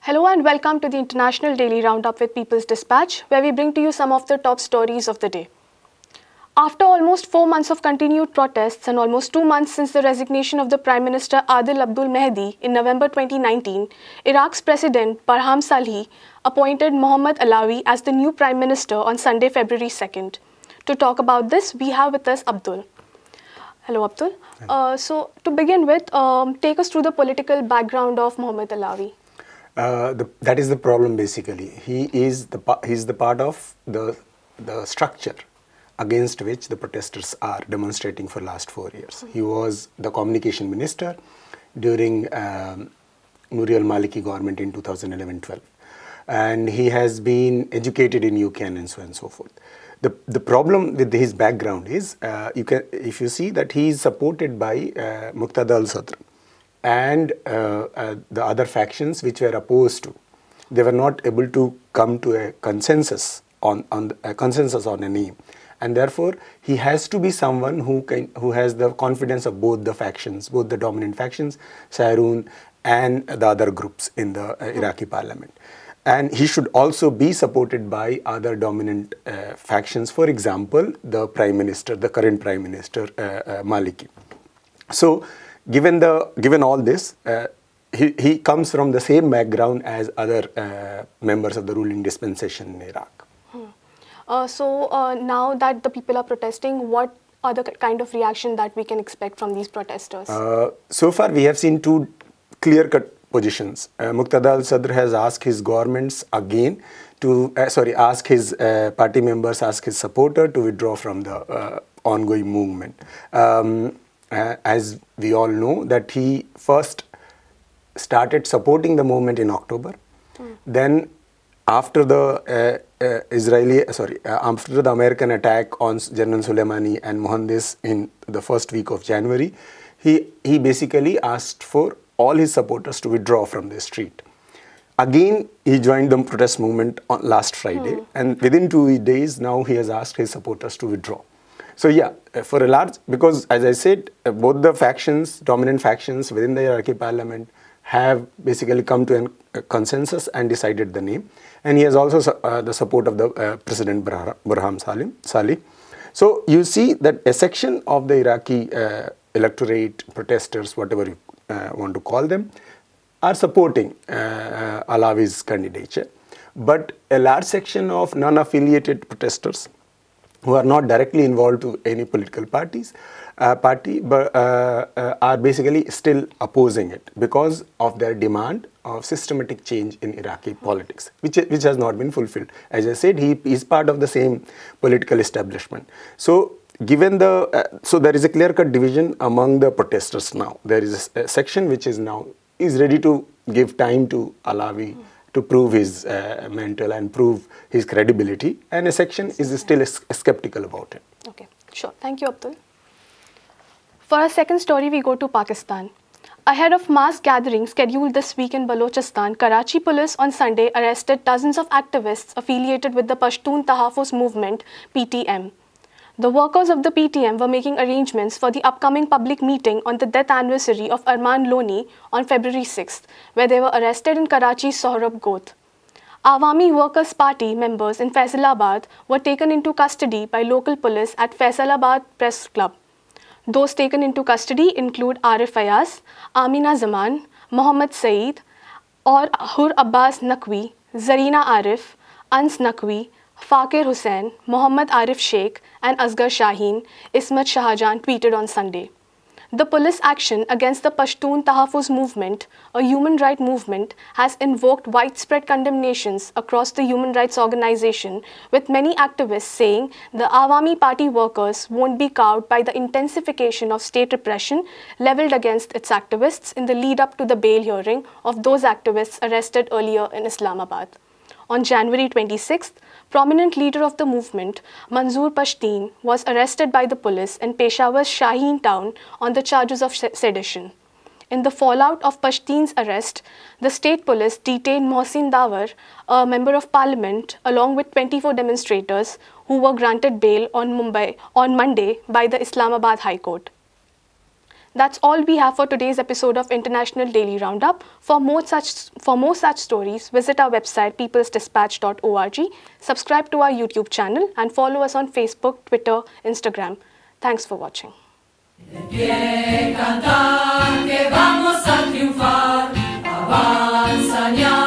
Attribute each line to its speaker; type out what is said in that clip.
Speaker 1: Hello and welcome to the International Daily Roundup with People's Dispatch, where we bring to you some of the top stories of the day. After almost 4 months of continued protests and almost 2 months since the resignation of the Prime Minister Adil Abdul Mahdi in November 2019, Iraq's President Barham Salih appointed Mohammed Allawi as the new Prime Minister on Sunday, February 2nd. To talk about this, we have with us Abdul. Hello, Abdul. So, to begin with, take us through the political background of Mohammed Allawi.
Speaker 2: That is the problem basically. He is the part of the structure against which the protesters are demonstrating for last 4 years. He was the communication minister during Nouri al-Maliki government in 2011-12, and he has been educated in UK and so on and so forth. The problem with his background is if you see that he is supported by Muqtada al-Sadr and the other factions which were opposed to. They were not able to come to a consensus on a name, and therefore he has to be someone who has the confidence of both the factions, both the dominant factions, Sairun and the other groups in the Iraqi parliament. And he should also be supported by other dominant factions, for example, the Prime Minister, the current Prime Minister Maliki. So, given all this, he comes from the same background as other members of the ruling dispensation in Iraq.
Speaker 1: Now that the people are protesting, what are the kind of reaction that we can expect from these protesters?
Speaker 2: So far, we have seen two clear-cut positions. Muqtada al-Sadr has asked his governments again to, ask his party members, ask his supporter to withdraw from the ongoing movement. As we all know, that he first started supporting the movement in October. Then, after the after the American attack on General Soleimani and Mohandes in the first week of January, he basically asked for all his supporters to withdraw from the street. Again, he joined the protest movement on last Friday, and within 2 days now he has asked his supporters to withdraw. So yeah, for a large, because as I said, both the factions, dominant factions within the Iraqi parliament have basically come to a consensus and decided the name. And he has also the support of the President Barham Salih. So you see that a section of the Iraqi electorate, protesters, whatever you want to call them, are supporting Allawi's candidature. But a large section of non-affiliated protesters who are not directly involved to any political but are basically still opposing it because of their demand of systematic change in Iraqi politics, which has not been fulfilled. As I said, he is part of the same political establishment. So, given so there is a clear-cut division among the protesters now. There is a section which is ready to give time to Allawi to prove his mental and prove his credibility, and a section is still skeptical about it.
Speaker 1: Okay, sure. Thank you, Abdul. For our second story, we go to Pakistan. Ahead of mass gatherings scheduled this week in Balochistan, Karachi police on Sunday arrested dozens of activists affiliated with the Pashtun Tahaffuz movement, PTM. The workers of the PTM were making arrangements for the upcoming public meeting on the death anniversary of Arman Loni on February 6th, where they were arrested in Karachi's Sohrab Goth. Awami Workers' Party members in Faisalabad were taken into custody by local police at Faisalabad Press Club. Those taken into custody include Arif Ayaz, Amina Zaman, Mohammed Saeed, or Hur Abbas Naqvi, Zarina Arif, Ans Naqvi, Fakir Hussain, Mohammad Arif Sheikh, and Asghar Shaheen, Ismat Shahjahan tweeted on Sunday. The police action against the Pashtun Tahaffuz movement, a human rights movement, has invoked widespread condemnations across the human rights organization, with many activists saying the Awami Party workers won't be cowed by the intensification of state repression leveled against its activists in the lead-up to the bail hearing of those activists arrested earlier in Islamabad. On January 26th, prominent leader of the movement, Manzoor Pashtun, was arrested by the police in Peshawar's Shaheen town on the charges of sedition. In the fallout of Pashtun's arrest, the state police detained Mohsin Dawar, a member of parliament, along with 24 demonstrators who were granted bail on Monday by the Islamabad High Court. That's all we have for today's episode of International Daily Roundup. For more such stories, visit our website peoplesdispatch.org, subscribe to our YouTube channel, and follow us on Facebook, Twitter, Instagram. Thanks for watching.
Speaker 3: De pie cantar que vamos a triunfar, avanza ya.